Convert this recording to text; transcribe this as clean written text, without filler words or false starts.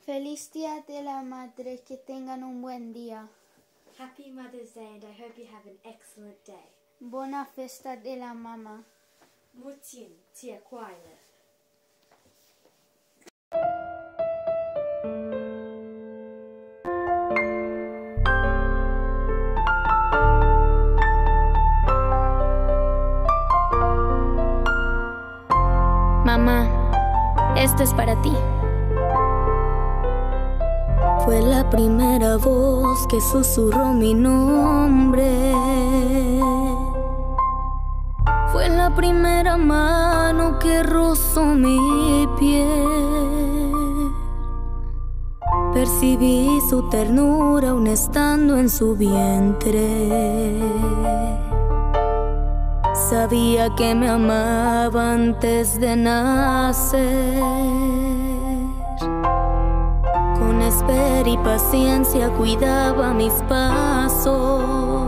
Feliz Día de la Madre, que tengan un buen día. Happy Mother's Day and I hope you have an excellent day. Buena festa de la mamá. Mutin tia kwaile. Mamá, esto es para ti. Fue la primera voz que susurró mi nombre. Fue la primera mano que rozó mi piel. Percibí su ternura aún estando en su vientre. Sabía que me amaba antes de nacer. Con espera y paciencia cuidaba mis pasos.